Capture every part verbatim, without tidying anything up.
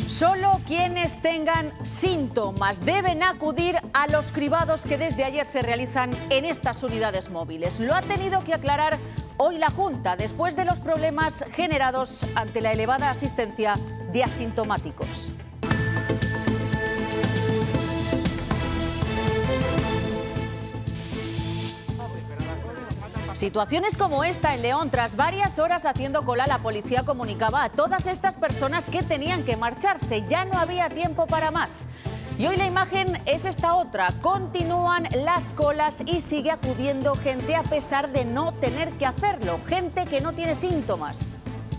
Solo quienes tengan síntomas deben acudir a los cribados que desde ayer se realizan en estas unidades móviles. Lo ha tenido que aclarar hoy la Junta después de los problemas generados ante la elevada asistencia de asintomáticos. Situaciones como esta en León, tras varias horas haciendo cola, la policía comunicaba a todas estas personas que tenían que marcharse. Ya no había tiempo para más. Y hoy la imagen es esta otra. Continúan las colas y sigue acudiendo gente a pesar de no tener que hacerlo. Gente que no tiene síntomas.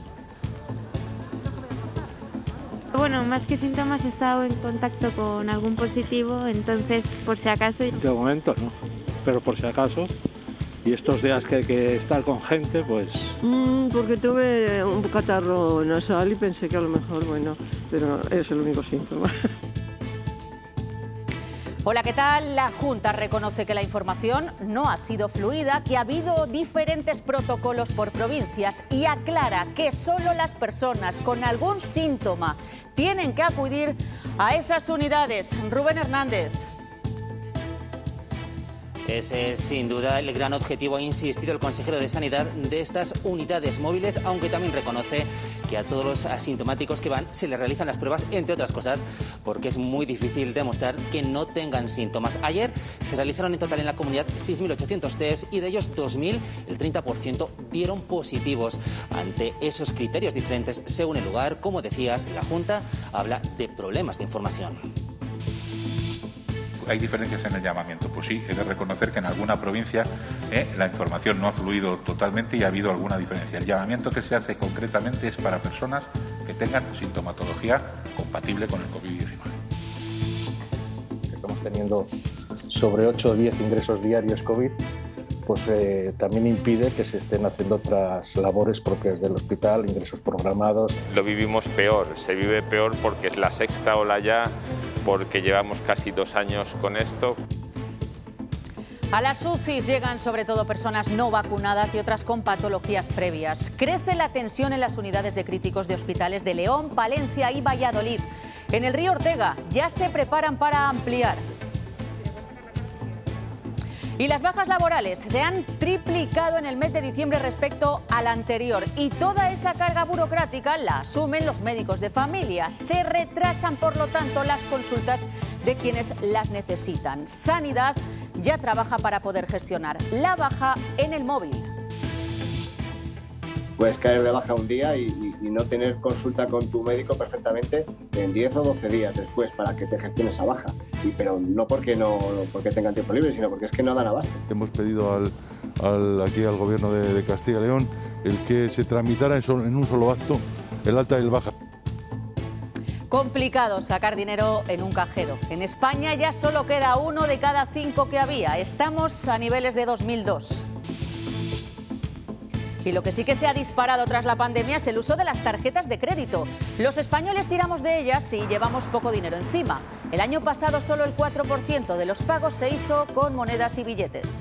Bueno, más que síntomas he estado en contacto con algún positivo, entonces por si acaso... De momento no, pero por si acaso... Y estos días que hay que estar con gente, pues... Mm, porque tuve un catarro nasal y pensé que a lo mejor, bueno, pero es el único síntoma. Hola, ¿qué tal? La Junta reconoce que la información no ha sido fluida, que ha habido diferentes protocolos por provincias y aclara que solo las personas con algún síntoma tienen que acudir a esas unidades. Rubén Hernández. Ese es sin duda el gran objetivo, ha insistido el consejero de Sanidad, de estas unidades móviles, aunque también reconoce que a todos los asintomáticos que van se les realizan las pruebas, entre otras cosas, porque es muy difícil demostrar que no tengan síntomas. Ayer se realizaron en total en la comunidad seis mil ochocientos test y de ellos dos mil, el treinta por ciento, dieron positivos. Ante esos criterios diferentes, según el lugar, como decías, la Junta habla de problemas de información. ¿Hay diferencias en el llamamiento? Pues sí, he de reconocer que en alguna provincia eh, la información no ha fluido totalmente y ha habido alguna diferencia. El llamamiento que se hace concretamente es para personas que tengan sintomatología compatible con el COVID diecinueve. Estamos teniendo sobre ocho o diez ingresos diarios COVID, pues eh, también impide que se estén haciendo otras labores propias del hospital, ingresos programados. Lo vivimos peor, se vive peor porque es la sexta ola ya, porque llevamos casi dos años con esto. A las U C Is llegan sobre todo personas no vacunadas y otras con patologías previas. Crece la tensión en las unidades de críticos de hospitales de León, Palencia y Valladolid. En el Río Ortega ya se preparan para ampliar. Y las bajas laborales se han triplicado en el mes de diciembre respecto al anterior. Y toda esa carga burocrática la asumen los médicos de familia. Se retrasan, por lo tanto, las consultas de quienes las necesitan. Sanidad ya trabaja para poder gestionar la baja en el móvil. Puedes caer de baja un día y, y, y no tener consulta con tu médico perfectamente en diez o doce días después para que te gestione esa baja. Y, pero no porque, no porque tengan tiempo libre, sino porque es que no dan abasto. Hemos pedido al, al, aquí al Gobierno de, de Castilla y León el que se tramitara en, so, en un solo acto el alta y el baja. Complicado sacar dinero en un cajero. En España ya solo queda uno de cada cinco que había. Estamos a niveles de dos mil dos. Y lo que sí que se ha disparado tras la pandemia es el uso de las tarjetas de crédito. Los españoles tiramos de ellas y llevamos poco dinero encima. El año pasado solo el cuatro por ciento de los pagos se hizo con monedas y billetes.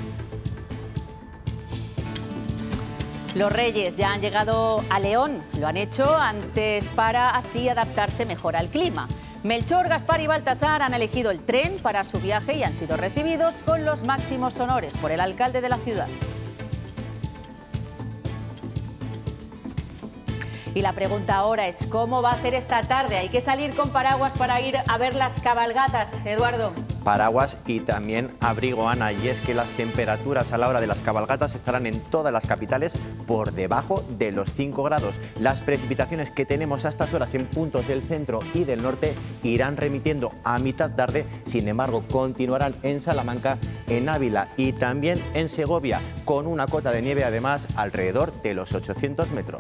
Los Reyes ya han llegado a León. Lo han hecho antes para así adaptarse mejor al clima. Melchor, Gaspar y Baltasar han elegido el tren para su viaje y han sido recibidos con los máximos honores por el alcalde de la ciudad. Y la pregunta ahora es ¿cómo va a hacer esta tarde? Hay que salir con paraguas para ir a ver las cabalgatas, Eduardo. Paraguas y también abrigo, Ana, y es que las temperaturas a la hora de las cabalgatas estarán en todas las capitales por debajo de los cinco grados. Las precipitaciones que tenemos a estas horas en puntos del centro y del norte irán remitiendo a mitad tarde, sin embargo continuarán en Salamanca, en Ávila y también en Segovia, con una cota de nieve además alrededor de los ochocientos metros.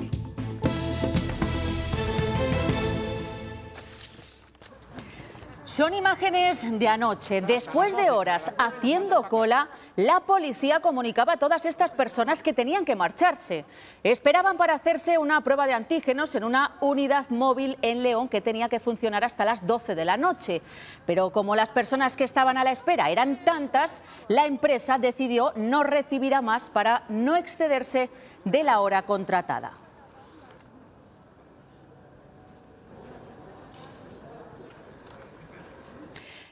Son imágenes de anoche. Después de horas haciendo cola, la policía comunicaba a todas estas personas que tenían que marcharse. Esperaban para hacerse una prueba de antígenos en una unidad móvil en León que tenía que funcionar hasta las doce de la noche. Pero como las personas que estaban a la espera eran tantas, la empresa decidió no recibir a más para no excederse de la hora contratada.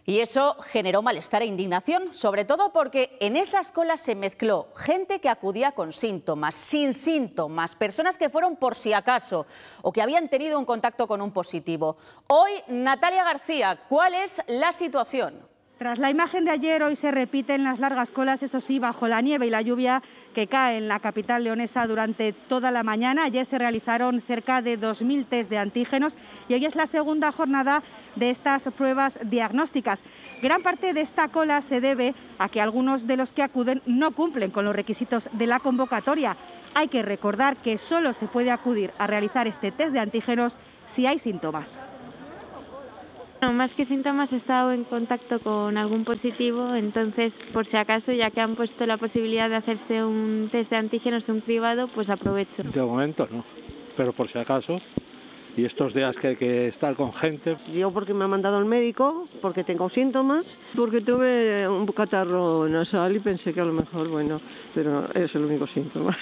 Y eso generó malestar e indignación, sobre todo porque en esas colas se mezcló gente que acudía con síntomas, sin síntomas, personas que fueron por si acaso o que habían tenido un contacto con un positivo. Hoy, Natalia García, ¿cuál es la situación? Tras la imagen de ayer, hoy se repiten las largas colas, eso sí, bajo la nieve y la lluvia que cae en la capital leonesa durante toda la mañana. Ayer se realizaron cerca de dos mil test de antígenos y hoy es la segunda jornada de estas pruebas diagnósticas. Gran parte de esta cola se debe a que algunos de los que acuden no cumplen con los requisitos de la convocatoria. Hay que recordar que solo se puede acudir a realizar este test de antígenos si hay síntomas. No, más que síntomas he estado en contacto con algún positivo, entonces por si acaso, ya que han puesto la posibilidad de hacerse un test de antígenos en un privado, pues aprovecho. De momento no, pero por si acaso, y estos días que hay que estar con gente. Yo porque me ha mandado el médico, porque tengo síntomas, porque tuve un catarro nasal y pensé que a lo mejor, bueno, pero es el único síntoma.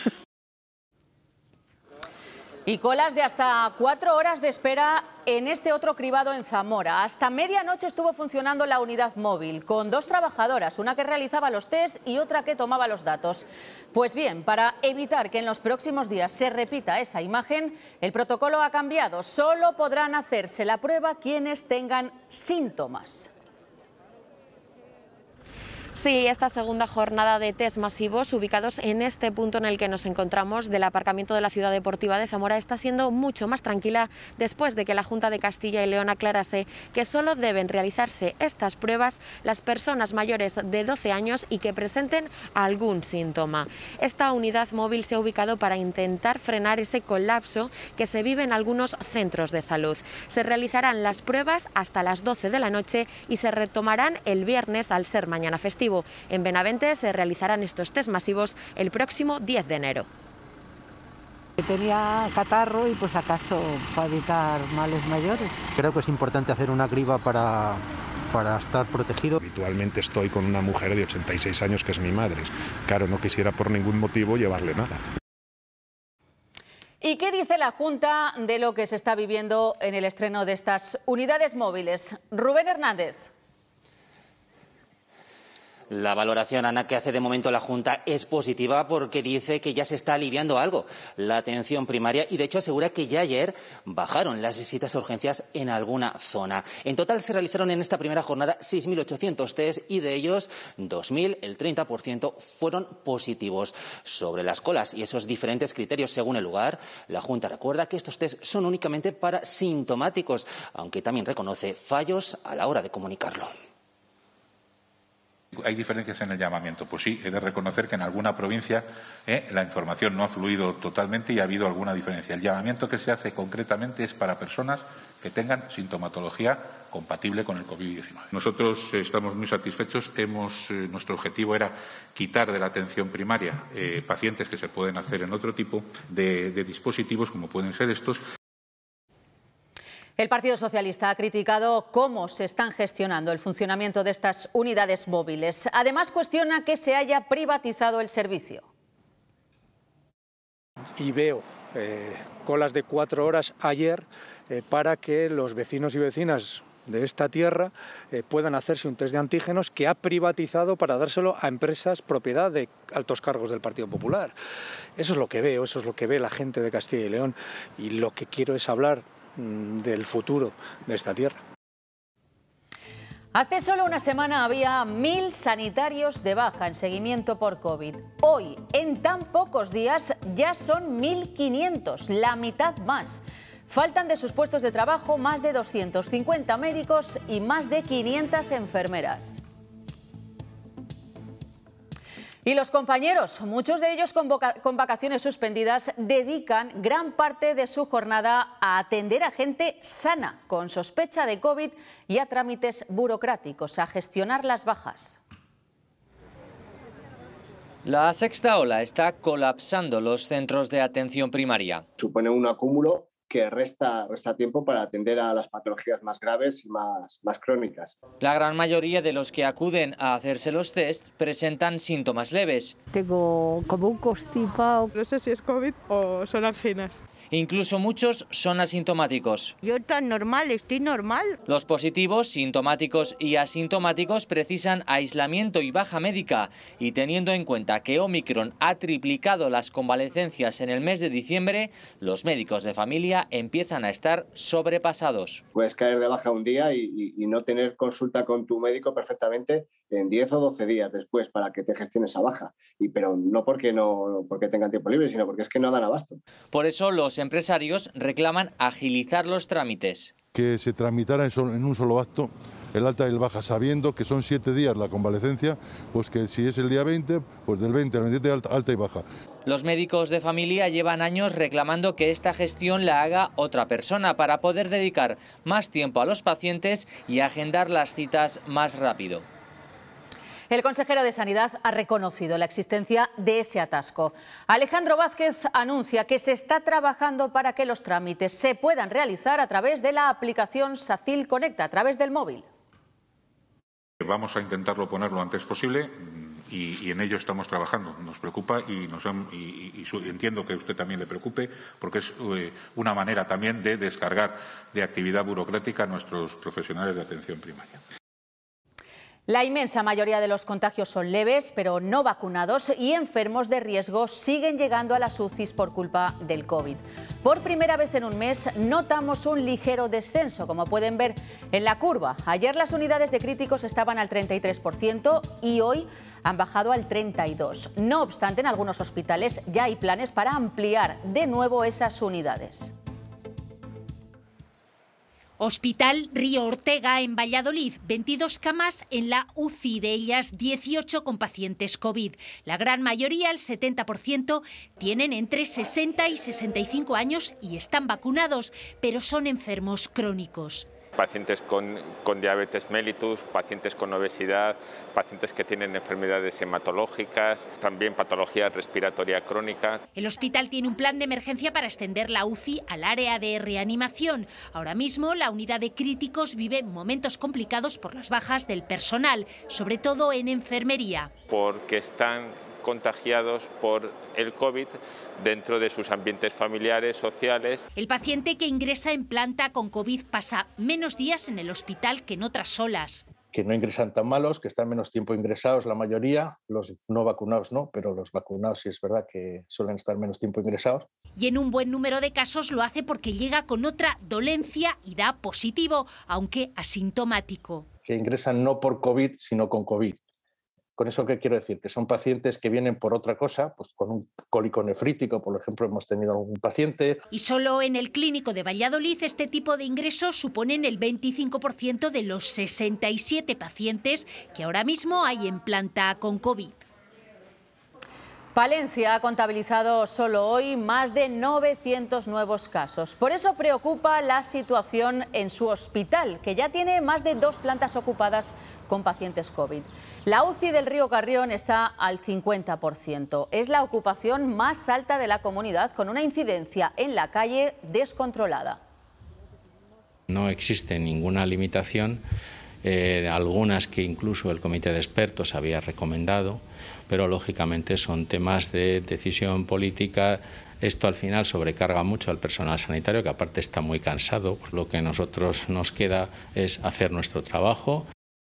Y colas de hasta cuatro horas de espera en este otro cribado en Zamora. Hasta medianoche estuvo funcionando la unidad móvil, con dos trabajadoras, una que realizaba los test y otra que tomaba los datos. Pues bien, para evitar que en los próximos días se repita esa imagen, el protocolo ha cambiado. Solo podrán hacerse la prueba quienes tengan síntomas. Sí, esta segunda jornada de test masivos ubicados en este punto en el que nos encontramos del aparcamiento de la Ciudad Deportiva de Zamora está siendo mucho más tranquila después de que la Junta de Castilla y León aclarase que solo deben realizarse estas pruebas las personas mayores de doce años y que presenten algún síntoma. Esta unidad móvil se ha ubicado para intentar frenar ese colapso que se vive en algunos centros de salud. Se realizarán las pruebas hasta las doce de la noche y se retomarán el viernes al ser mañana festivo. En Benavente se realizarán estos test masivos el próximo diez de enero. Tenía catarro y pues acaso para evitar males mayores. Creo que es importante hacer una criba para, para estar protegido. Habitualmente estoy con una mujer de ochenta y seis años que es mi madre. Claro, no quisiera por ningún motivo llevarle nada. ¿Y qué dice la Junta de lo que se está viviendo en el estreno de estas unidades móviles? Rubén Hernández. La valoración, Ana, que hace de momento la Junta es positiva porque dice que ya se está aliviando algo la atención primaria y de hecho asegura que ya ayer bajaron las visitas a urgencias en alguna zona. En total se realizaron en esta primera jornada seis mil ochocientos test y de ellos dos mil, el treinta por ciento, fueron positivos. Sobre las colas y esos diferentes criterios según el lugar, la Junta recuerda que estos test son únicamente para sintomáticos, aunque también reconoce fallos a la hora de comunicarlo. ¿Hay diferencias en el llamamiento? Pues sí, he de reconocer que en alguna provincia eh, la información no ha fluido totalmente y ha habido alguna diferencia. El llamamiento que se hace concretamente es para personas que tengan sintomatología compatible con el COVID diecinueve. Nosotros eh, estamos muy satisfechos. Hemos, eh, nuestro objetivo era quitar de la atención primaria eh, pacientes que se pueden hacer en otro tipo de, de dispositivos, como pueden ser estos. El Partido Socialista ha criticado cómo se están gestionando el funcionamiento de estas unidades móviles. Además, cuestiona que se haya privatizado el servicio. Y veo eh, colas de cuatro horas ayer eh, para que los vecinos y vecinas de esta tierra eh, puedan hacerse un test de antígenos que ha privatizado para dárselo a empresas propiedad de altos cargos del Partido Popular. Eso es lo que veo, eso es lo que ve la gente de Castilla y León y lo que quiero es hablar del futuro de esta tierra. Hace solo una semana había mil sanitarios de baja en seguimiento por COVID. Hoy, en tan pocos días, ya son mil quinientos, la mitad más. Faltan de sus puestos de trabajo más de doscientos cincuenta médicos y más de quinientas enfermeras. Y los compañeros, muchos de ellos con, con vacaciones suspendidas, dedican gran parte de su jornada a atender a gente sana, con sospecha de COVID y a trámites burocráticos, a gestionar las bajas. La sexta ola está colapsando los centros de atención primaria. Supone un acúmulo que resta, resta tiempo para atender a las patologías más graves y más, más crónicas. La gran mayoría de los que acuden a hacerse los test presentan síntomas leves. Tengo como un constipado. No sé si es COVID o son anginas. Incluso muchos son asintomáticos. Yo tan normal, estoy normal. Los positivos, sintomáticos y asintomáticos precisan aislamiento y baja médica, y teniendo en cuenta que Omicron ha triplicado las convalecencias en el mes de diciembre, los médicos de familia empiezan a estar sobrepasados. Puedes caer de baja un día y, y, y no tener consulta con tu médico perfectamente en diez o doce días después para que te gestiones esa baja. Y, pero no porque, no porque tengan tiempo libre, sino porque es que no dan abasto. Por eso los empresarios reclaman agilizar los trámites. Que se tramitara en un solo acto el alta y el baja, sabiendo que son siete días la convalecencia, pues que si es el día veinte, pues del veinte al veintisiete alta, alta y baja. Los médicos de familia llevan años reclamando que esta gestión la haga otra persona para poder dedicar más tiempo a los pacientes y agendar las citas más rápido. El consejero de Sanidad ha reconocido la existencia de ese atasco. Alejandro Vázquez anuncia que se está trabajando para que los trámites se puedan realizar a través de la aplicación SACIL Conecta, a través del móvil. Vamos a intentarlo poner lo antes posible y, y en ello estamos trabajando. Nos preocupa y, nos, y, y, y entiendo que a usted también le preocupe, porque es eh, una manera también de descargar de actividad burocrática a nuestros profesionales de atención primaria. La inmensa mayoría de los contagios son leves, pero no vacunados, y enfermos de riesgo siguen llegando a las U C Is por culpa del COVID. Por primera vez en un mes notamos un ligero descenso, como pueden ver en la curva. Ayer las unidades de críticos estaban al treinta y tres por ciento y hoy han bajado al treinta y dos por ciento. No obstante, en algunos hospitales ya hay planes para ampliar de nuevo esas unidades. Hospital Río Ortega en Valladolid, veintidós camas en la U C I, de ellas dieciocho con pacientes COVID. La gran mayoría, el setenta por ciento, tienen entre sesenta y sesenta y cinco años y están vacunados, pero son enfermos crónicos. Pacientes con, con diabetes mellitus, pacientes con obesidad, pacientes que tienen enfermedades hematológicas, también patología respiratoria crónica. El hospital tiene un plan de emergencia para extender la U C I al área de reanimación. Ahora mismo la unidad de críticos vive momentos complicados por las bajas del personal, sobre todo en enfermería. Porque están contagiados por el COVID dentro de sus ambientes familiares, sociales. El paciente que ingresa en planta con COVID pasa menos días en el hospital que en otras olas. Que no ingresan tan malos, que están menos tiempo ingresados la mayoría, los no vacunados no, pero los vacunados sí es verdad que suelen estar menos tiempo ingresados. Y en un buen número de casos lo hace porque llega con otra dolencia y da positivo, aunque asintomático. Que ingresan no por COVID, sino con COVID. ¿Con eso qué quiero decir? Que son pacientes que vienen por otra cosa, pues con un cólico nefrítico, por ejemplo, hemos tenido algún paciente. Y solo en el Clínico de Valladolid este tipo de ingresos suponen el veinticinco por ciento de los sesenta y siete pacientes que ahora mismo hay en planta con COVID. Palencia ha contabilizado solo hoy más de novecientos nuevos casos. Por eso preocupa la situación en su hospital, que ya tiene más de dos plantas ocupadas con pacientes COVID. La U C I del Río Carrión está al cincuenta por ciento. Es la ocupación más alta de la comunidad, con una incidencia en la calle descontrolada. No existe ninguna limitación, eh, algunas que incluso el comité de expertos había recomendado, pero lógicamente son temas de decisión política. Esto al final sobrecarga mucho al personal sanitario, que aparte está muy cansado. Lo que a nosotros nos queda es hacer nuestro trabajo.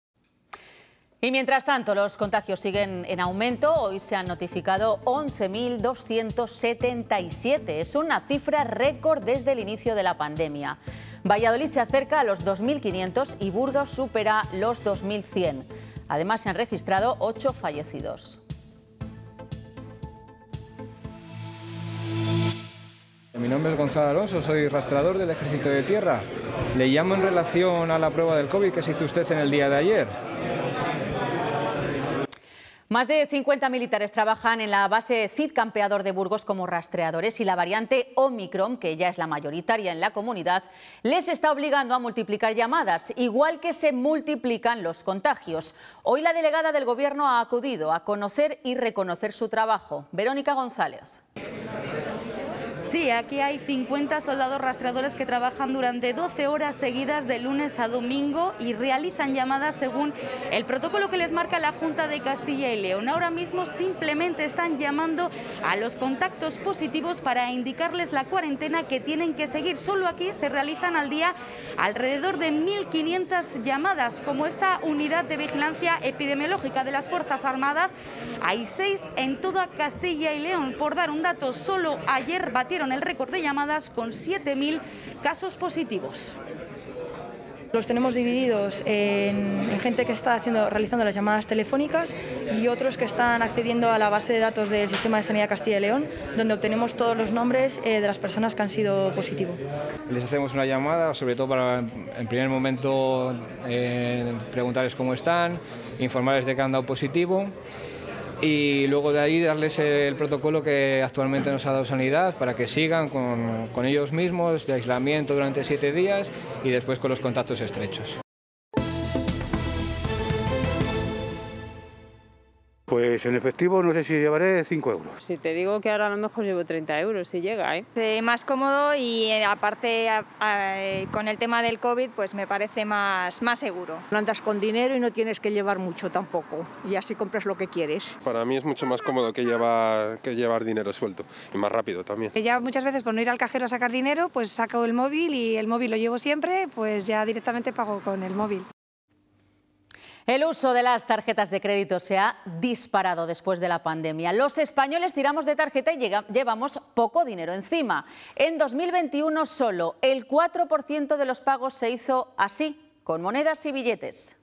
Y mientras tanto, los contagios siguen en aumento. Hoy se han notificado once mil doscientos setenta y siete. Es una cifra récord desde el inicio de la pandemia. Valladolid se acerca a los dos mil quinientos y Burgos supera los dos mil cien. Además, se han registrado ocho fallecidos. Mi nombre es Gonzalo Alonso, soy rastreador del Ejército de Tierra. Le llamo en relación a la prueba del COVID que se hizo usted en el día de ayer. Más de cincuenta militares trabajan en la base C I D Campeador de Burgos como rastreadores, y la variante Omicron, que ya es la mayoritaria en la comunidad, les está obligando a multiplicar llamadas, igual que se multiplican los contagios. Hoy la delegada del Gobierno ha acudido a conocer y reconocer su trabajo. Verónica González. Sí, aquí hay cincuenta soldados rastreadores que trabajan durante doce horas seguidas de lunes a domingo y realizan llamadas según el protocolo que les marca la Junta de Castilla y León. Ahora mismo simplemente están llamando a los contactos positivos para indicarles la cuarentena que tienen que seguir. Solo aquí se realizan al día alrededor de mil quinientas llamadas. Como esta unidad de vigilancia epidemiológica de las Fuerzas Armadas, hay seis en toda Castilla y León. Por dar un dato, solo ayer batieron el récord de llamadas con siete mil casos positivos. Los tenemos divididos en, en gente que está haciendo, realizando las llamadas telefónicas y otros que están accediendo a la base de datos del Sistema de Sanidad Castilla y León, donde obtenemos todos los nombres eh, de las personas que han sido positivos. Les hacemos una llamada, sobre todo para, en primer momento, eh, preguntarles cómo están, informarles de que han dado positivo, y luego de ahí darles el protocolo que actualmente nos ha dado Sanidad para que sigan con, con ellos mismos de aislamiento durante siete días y después con los contactos estrechos. Pues en efectivo no sé si llevaré cinco euros. Si te digo que ahora a lo mejor llevo treinta euros, si llega, ¿eh? Eh, más cómodo y eh, aparte a, a, eh, con el tema del COVID pues me parece más, más seguro. No andas con dinero y no tienes que llevar mucho tampoco y así compras lo que quieres. Para mí es mucho más cómodo que llevar, que llevar dinero suelto y más rápido también. Ya muchas veces por no ir al cajero a sacar dinero pues saco el móvil y el móvil lo llevo siempre, pues ya directamente pago con el móvil. El uso de las tarjetas de crédito se ha disparado después de la pandemia. Los españoles tiramos de tarjeta y llega, llevamos poco dinero encima. En dos mil veintiuno solo el cuatro por ciento de los pagos se hizo así, con monedas y billetes.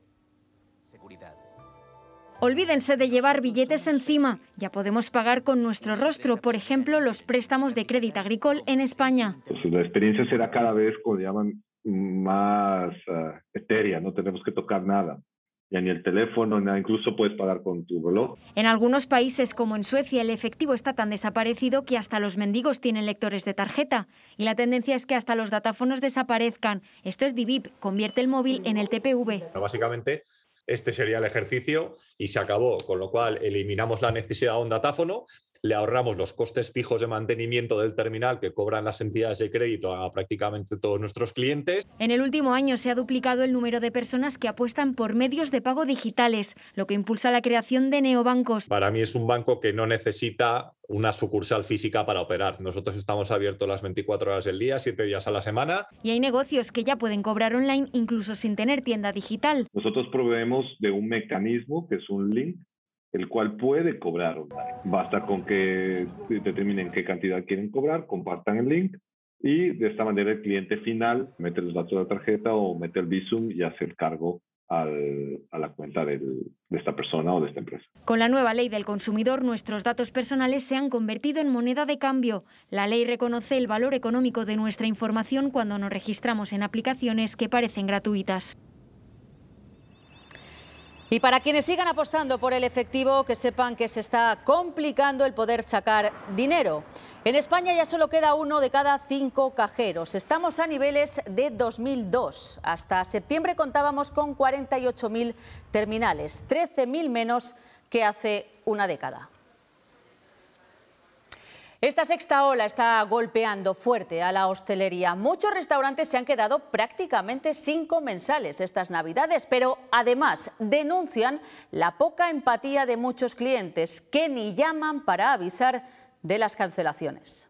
Olvídense de llevar billetes encima. Ya podemos pagar con nuestro rostro, por ejemplo, los préstamos de Crédit Agricole en España. Pues la experiencia será cada vez, como llaman, más uh, etérea. No tenemos que tocar nada. Ya ni el teléfono, nada, incluso puedes pagar con tu reloj. En algunos países, como en Suecia, el efectivo está tan desaparecido que hasta los mendigos tienen lectores de tarjeta. Y la tendencia es que hasta los datáfonos desaparezcan. Esto es Divip, convierte el móvil en el T P V. Básicamente, este sería el ejercicio y se acabó, con lo cual eliminamos la necesidad de un datáfono, le ahorramos los costes fijos de mantenimiento del terminal que cobran las entidades de crédito a prácticamente todos nuestros clientes. En el último año se ha duplicado el número de personas que apuestan por medios de pago digitales, lo que impulsa la creación de neobancos. Para mí es un banco que no necesita una sucursal física para operar. Nosotros estamos abiertos las veinticuatro horas del día, siete días a la semana. Y hay negocios que ya pueden cobrar online incluso sin tener tienda digital. Nosotros proveemos de un mecanismo que es un link, el cual puede cobrar online. Basta con que determinen qué cantidad quieren cobrar, compartan el link y de esta manera el cliente final mete los datos de la tarjeta o mete el Bizum y hace el cargo al, a la cuenta del, de esta persona o de esta empresa. Con la nueva ley del consumidor, nuestros datos personales se han convertido en moneda de cambio. La ley reconoce el valor económico de nuestra información cuando nos registramos en aplicaciones que parecen gratuitas. Y para quienes sigan apostando por el efectivo, que sepan que se está complicando el poder sacar dinero. En España ya solo queda uno de cada cinco cajeros. Estamos a niveles de dos mil dos. Hasta septiembre contábamos con cuarenta y ocho mil terminales, trece mil menos que hace una década. Esta sexta ola está golpeando fuerte a la hostelería. Muchos restaurantes se han quedado prácticamente sin comensales estas Navidades, pero además denuncian la poca empatía de muchos clientes que ni llaman para avisar de las cancelaciones.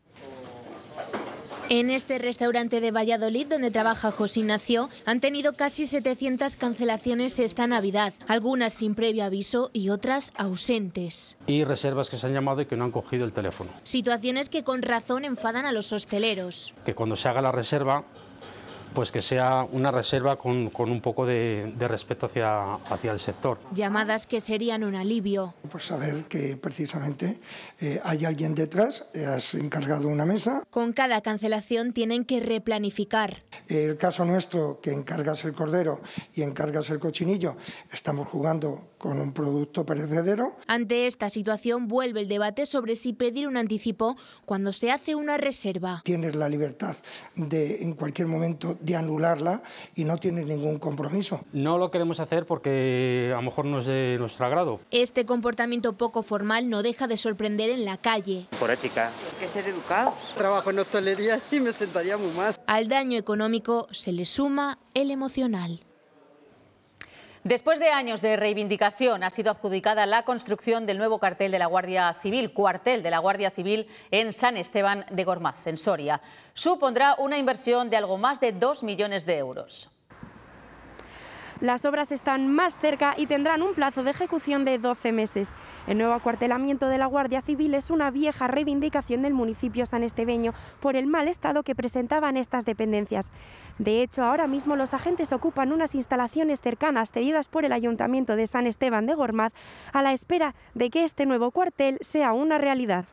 En este restaurante de Valladolid, donde trabaja José Ignacio, han tenido casi setecientas cancelaciones esta Navidad, algunas sin previo aviso y otras ausentes. Y reservas que se han llamado y que no han cogido el teléfono. Situaciones que con razón enfadan a los hosteleros. Que cuando se haga la reserva, pues que sea una reserva con, con un poco de, de respeto hacia, hacia el sector. Llamadas que serían un alivio. Pues saber que precisamente eh, hay alguien detrás, eh, has encargado una mesa. Con cada cancelación tienen que replanificar. El caso nuestro, que encargas el cordero y encargas el cochinillo, estamos jugando con un producto perecedero. Ante esta situación vuelve el debate sobre si pedir un anticipo cuando se hace una reserva. Tienes la libertad de en cualquier momento de anularla y no tiene ningún compromiso. No lo queremos hacer porque a lo mejor no es de nuestro agrado. Este comportamiento poco formal no deja de sorprender en la calle. Por ética. Hay que ser educados. Trabajo en hostelería y me sentaría muy mal. Al daño económico se le suma el emocional. Después de años de reivindicación, ha sido adjudicada la construcción del nuevo cuartel de la Guardia Civil, cuartel de la Guardia Civil en San Esteban de Gormaz, en Soria. Supondrá una inversión de algo más de dos millones de euros. Las obras están más cerca y tendrán un plazo de ejecución de doce meses. El nuevo acuartelamiento de la Guardia Civil es una vieja reivindicación del municipio sanestebeño por el mal estado que presentaban estas dependencias. De hecho, ahora mismo los agentes ocupan unas instalaciones cercanas cedidas por el Ayuntamiento de San Esteban de Gormaz a la espera de que este nuevo cuartel sea una realidad.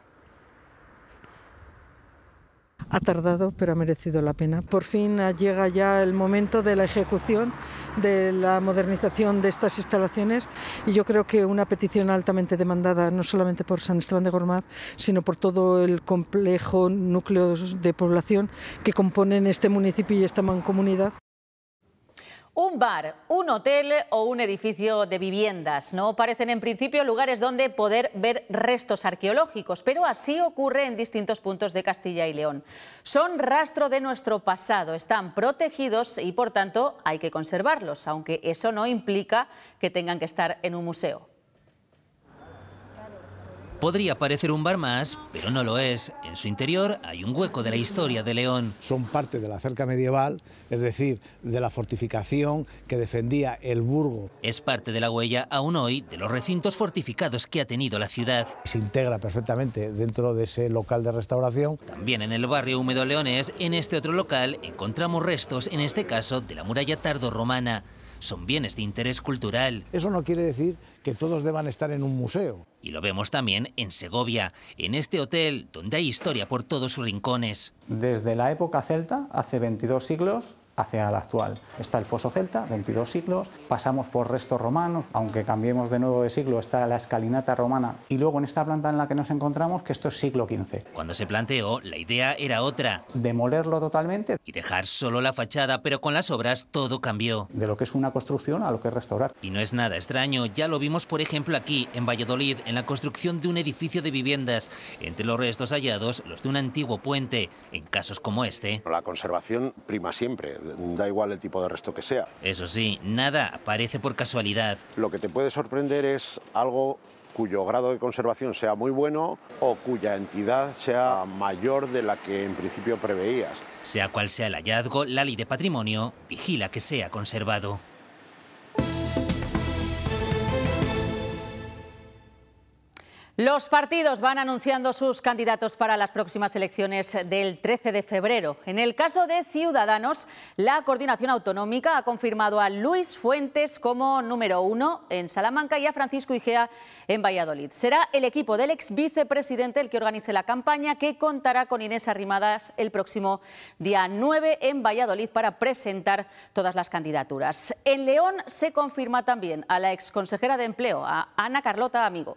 Ha tardado, pero ha merecido la pena. Por fin llega ya el momento de la ejecución de la modernización de estas instalaciones y yo creo que una petición altamente demandada no solamente por San Esteban de Gormaz, sino por todo el complejo núcleo de población que componen este municipio y esta mancomunidad. Un bar, un hotel o un edificio de viviendas no parecen en principio lugares donde poder ver restos arqueológicos, pero así ocurre en distintos puntos de Castilla y León. Son rastro de nuestro pasado, están protegidos y por tanto hay que conservarlos, aunque eso no implica que tengan que estar en un museo. Podría parecer un bar más, pero no lo es. En su interior hay un hueco de la historia de León. Son parte de la cerca medieval, es decir, de la fortificación que defendía el burgo. Es parte de la huella, aún hoy, de los recintos fortificados que ha tenido la ciudad. Se integra perfectamente dentro de ese local de restauración. También en el barrio húmedo leonés, en este otro local, encontramos restos, en este caso, de la muralla tardorromana. Son bienes de interés cultural. Eso no quiere decir que todos deban estar en un museo. Y lo vemos también en Segovia, en este hotel donde hay historia por todos sus rincones. Desde la época celta, hace veintidós siglos, hacia la actual. Está el foso celta, veintidós siglos, pasamos por restos romanos, aunque cambiemos de nuevo de siglo, está la escalinata romana, y luego en esta planta en la que nos encontramos, que esto es siglo quince. Cuando se planteó, la idea era otra. Demolerlo totalmente. Y dejar solo la fachada, pero con las obras todo cambió. De lo que es una construcción a lo que es restaurar. Y no es nada extraño, ya lo vimos por ejemplo aquí, en Valladolid, en la construcción de un edificio de viviendas. Entre los restos hallados, los de un antiguo puente. En casos como este. La conservación prima siempre. Da igual el tipo de resto que sea. Eso sí, nada aparece por casualidad. Lo que te puede sorprender es algo cuyo grado de conservación sea muy bueno o cuya entidad sea mayor de la que en principio preveías. Sea cual sea el hallazgo, la Ley de Patrimonio vigila que sea conservado. Los partidos van anunciando sus candidatos para las próximas elecciones del trece de febrero. En el caso de Ciudadanos, la Coordinación Autonómica ha confirmado a Luis Fuentes como número uno en Salamanca y a Francisco Igea en Valladolid. Será el equipo del ex vicepresidente el que organice la campaña, que contará con Inés Arrimadas el próximo día nueve en Valladolid para presentar todas las candidaturas. En León se confirma también a la ex consejera de Empleo, a Ana Carlota Amigo.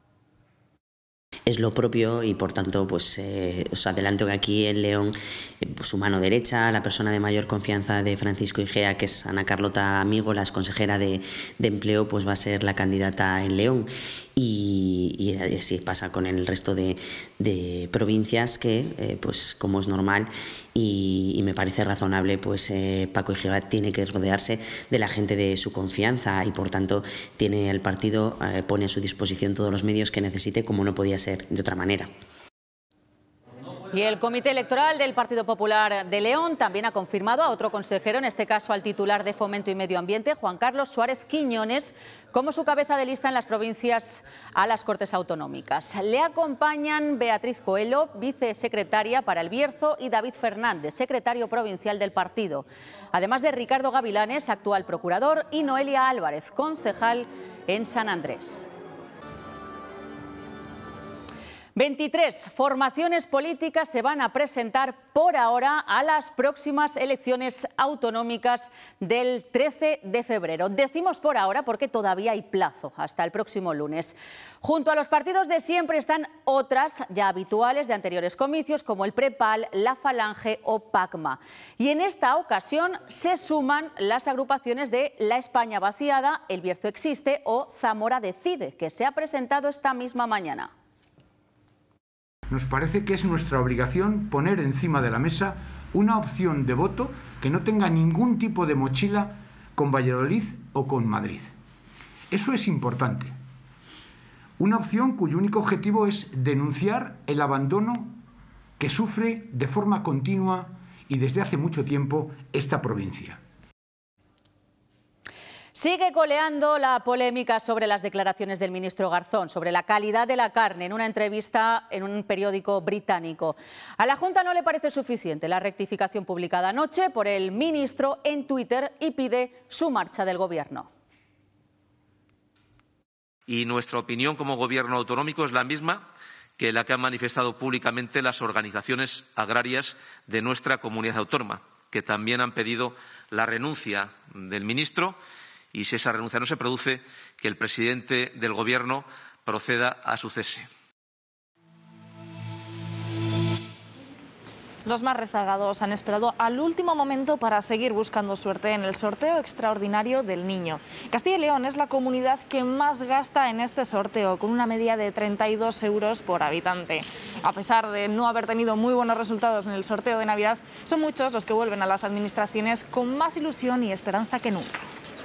Es lo propio y por tanto pues eh, os adelanto que aquí en León eh, pues, su mano derecha, la persona de mayor confianza de Francisco Igea, que es Ana Carlota Amigo, la consejera de, de Empleo, pues va a ser la candidata en León. Y, y así pasa con el resto de, de provincias que, eh, pues como es normal y, y me parece razonable, pues eh, Paco Igea tiene que rodearse de la gente de su confianza y por tanto tiene el partido, eh, pone a su disposición todos los medios que necesite, como no podía ser de otra manera. Y el Comité Electoral del Partido Popular de León también ha confirmado a otro consejero, en este caso al titular de Fomento y Medio Ambiente, Juan Carlos Suárez Quiñones, como su cabeza de lista en las provincias a las Cortes Autonómicas. Le acompañan Beatriz Coelho, vicesecretaria para el Bierzo, y David Fernández, secretario provincial del partido. Además de Ricardo Gavilanes, actual procurador, y Noelia Álvarez, concejal en San Andrés. veintitrés formaciones políticas se van a presentar por ahora a las próximas elecciones autonómicas del trece de febrero. Decimos por ahora porque todavía hay plazo hasta el próximo lunes. Junto a los partidos de siempre están otras ya habituales de anteriores comicios como el Prepal, la Falange o Pacma. Y en esta ocasión se suman las agrupaciones de La España Vaciada, El Bierzo Existe o Zamora Decide, que se ha presentado esta misma mañana. Nos parece que es nuestra obligación poner encima de la mesa una opción de voto que no tenga ningún tipo de mochila con Valladolid o con Madrid. Eso es importante. Una opción cuyo único objetivo es denunciar el abandono que sufre de forma continua y desde hace mucho tiempo esta provincia. Sigue coleando la polémica sobre las declaraciones del ministro Garzón sobre la calidad de la carne en una entrevista en un periódico británico. A la Junta no le parece suficiente la rectificación publicada anoche por el ministro en Twitter y pide su marcha del Gobierno. Y nuestra opinión como Gobierno autonómico es la misma que la que han manifestado públicamente las organizaciones agrarias de nuestra comunidad autónoma, que también han pedido la renuncia del ministro y, si esa renuncia no se produce, que el presidente del Gobierno proceda a su cese. Los más rezagados han esperado al último momento para seguir buscando suerte en el sorteo extraordinario del Niño. Castilla y León es la comunidad que más gasta en este sorteo, con una media de treinta y dos euros por habitante. A pesar de no haber tenido muy buenos resultados en el sorteo de Navidad, son muchos los que vuelven a las administraciones con más ilusión y esperanza que nunca.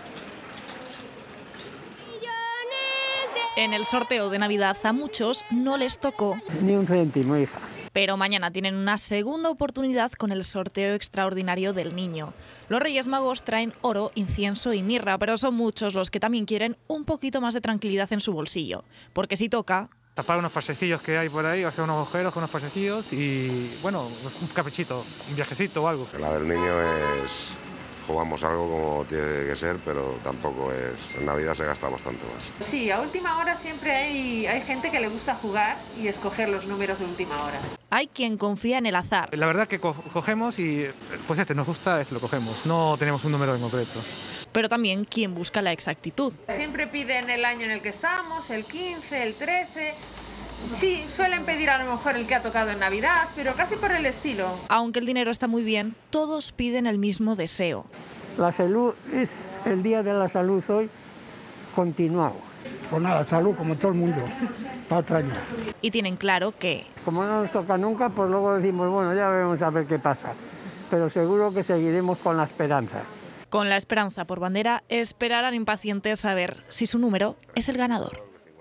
En el sorteo de Navidad a muchos no les tocó ni un céntimo, hija. Pero mañana tienen una segunda oportunidad con el sorteo extraordinario del Niño. Los Reyes Magos traen oro, incienso y mirra, pero son muchos los que también quieren un poquito más de tranquilidad en su bolsillo. Porque si toca... tapar unos pasecillos que hay por ahí, hacer unos agujeros con unos pasecillos y, bueno, un caprichito, un viajecito o algo. La del Niño es... jugamos algo como tiene que ser, pero tampoco es... En Navidad se gasta bastante más. Sí, a última hora siempre hay, hay gente que le gusta jugar y escoger los números de última hora. Hay quien confía en el azar. La verdad que co cogemos y, pues este nos gusta, este lo cogemos. No tenemos un número en concreto. Pero también quien busca la exactitud. Siempre piden el año en el que estamos, el quince, el trece... Sí, suelen pedir a lo mejor el que ha tocado en Navidad, pero casi por el estilo. Aunque el dinero está muy bien, todos piden el mismo deseo. La salud es el día de la salud hoy continuado. Pues nada, salud como todo el mundo, para otro año. Y tienen claro que... como no nos toca nunca, pues luego decimos, bueno, ya veremos a ver qué pasa. Pero seguro que seguiremos con la esperanza. Con la esperanza por bandera, esperarán impacientes a ver si su número es el ganador.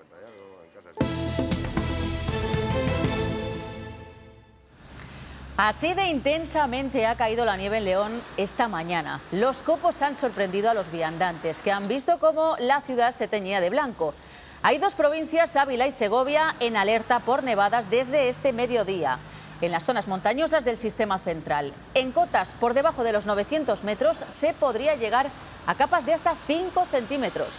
Así de intensamente ha caído la nieve en León esta mañana. Los copos han sorprendido a los viandantes, que han visto cómo la ciudad se teñía de blanco. Hay dos provincias, Ávila y Segovia, en alerta por nevadas desde este mediodía. En las zonas montañosas del sistema central, en cotas por debajo de los novecientos metros, se podría llegar a capas de hasta cinco centímetros.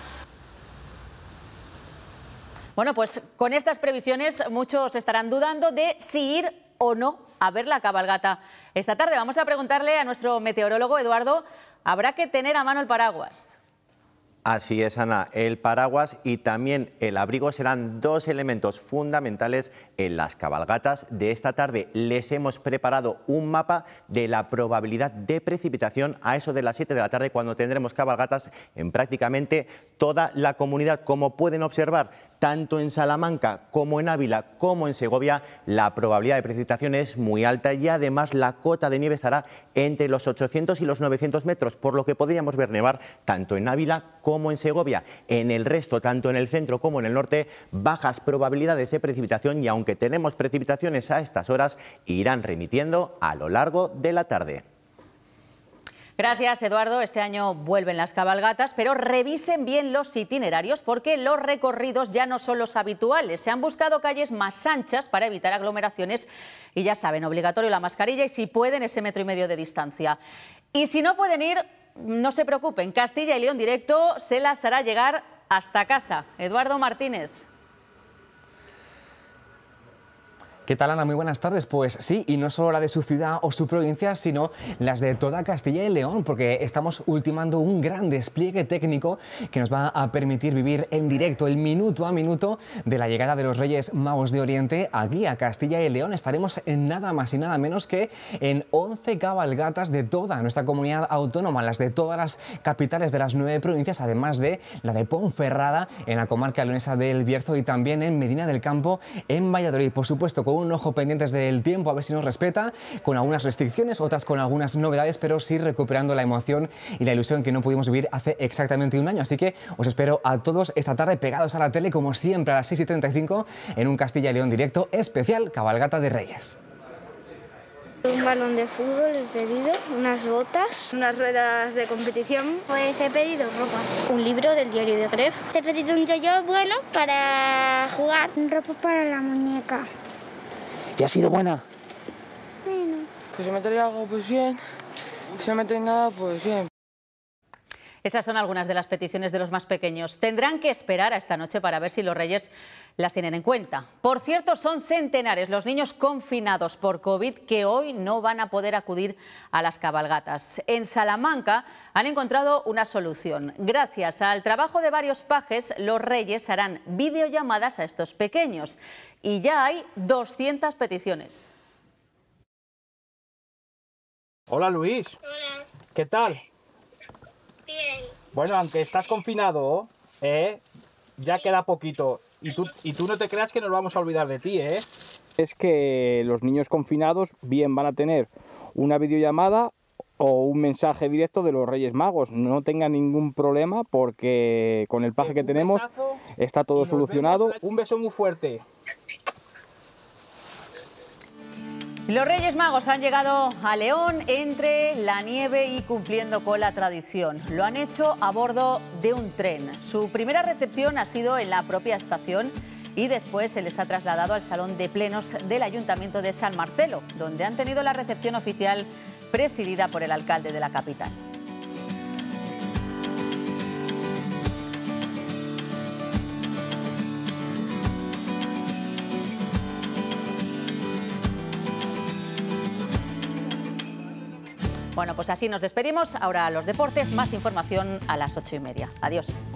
Bueno, pues con estas previsiones muchos estarán dudando de si ir o no a ver la cabalgata esta tarde. Vamos a preguntarle a nuestro meteorólogo Eduardo, ¿habrá que tener a mano el paraguas? Así es, Ana, el paraguas y también el abrigo serán dos elementos fundamentales en las cabalgatas de esta tarde. Les hemos preparado un mapa de la probabilidad de precipitación a eso de las siete de la tarde, cuando tendremos cabalgatas en prácticamente toda la comunidad. Como pueden observar, tanto en Salamanca como en Ávila como en Segovia, la probabilidad de precipitación es muy alta y además la cota de nieve estará entre los ochocientos y los novecientos metros, por lo que podríamos ver nevar tanto en Ávila como como en Segovia. En el resto, tanto en el centro como en el norte, bajas probabilidades de precipitación y aunque tenemos precipitaciones a estas horas, irán remitiendo a lo largo de la tarde. Gracias, Eduardo. Este año vuelven las cabalgatas, pero revisen bien los itinerarios porque los recorridos ya no son los habituales. Se han buscado calles más anchas para evitar aglomeraciones y ya saben, obligatorio la mascarilla y si pueden ese metro y medio de distancia. Y si no pueden ir, no se preocupen, Castilla y León Directo se las hará llegar hasta casa. Eduardo Martínez. ¿Qué tal, Ana? Muy buenas tardes. Pues sí, y no solo la de su ciudad o su provincia, sino las de toda Castilla y León, porque estamos ultimando un gran despliegue técnico que nos va a permitir vivir en directo, el minuto a minuto, de la llegada de los Reyes Magos de Oriente aquí a Castilla y León. Estaremos en nada más y nada menos que en once cabalgatas de toda nuestra comunidad autónoma, las de todas las capitales de las nueve provincias, además de la de Ponferrada en la comarca leonesa del Bierzo y también en Medina del Campo en Valladolid. Por supuesto, con un ojo pendientes del tiempo, a ver si nos respeta, con algunas restricciones, otras con algunas novedades, pero sí recuperando la emoción y la ilusión que no pudimos vivir hace exactamente un año. Así que os espero a todos esta tarde pegados a la tele, como siempre, a las seis y treinta y cinco, en un Castilla y León directo especial Cabalgata de Reyes. Un balón de fútbol he pedido, unas botas, unas ruedas de competición. Pues he pedido ropa. Un libro del diario de Gref. He pedido un yo-yo bueno para jugar. Ropa para la muñeca. ¿Y ha sido buena? Bueno. Pues si me trae algo, pues bien. Si no me trae nada, pues bien. Esas son algunas de las peticiones de los más pequeños. Tendrán que esperar a esta noche para ver si los Reyes las tienen en cuenta. Por cierto, son centenares los niños confinados por COVID que hoy no van a poder acudir a las cabalgatas. En Salamanca han encontrado una solución. Gracias al trabajo de varios pajes, los Reyes harán videollamadas a estos pequeños. Y ya hay doscientas peticiones. Hola, Luis. Hola. ¿Qué tal? Bien. Bueno, aunque estás confinado, ¿eh? Ya queda poquito. Y tú, y tú no te creas que nos vamos a olvidar de ti, ¿eh? Es que los niños confinados bien van a tener una videollamada o un mensaje directo de los Reyes Magos. No tengan ningún problema porque con el paje que tenemos está todo solucionado. Un beso muy fuerte. Los Reyes Magos han llegado a León entre la nieve y cumpliendo con la tradición. Lo han hecho a bordo de un tren. Su primera recepción ha sido en la propia estación y después se les ha trasladado al Salón de Plenos del Ayuntamiento de San Marcelo, donde han tenido la recepción oficial presidida por el alcalde de la capital. Bueno, pues así nos despedimos. Ahora los deportes, más información a las ocho y media. Adiós.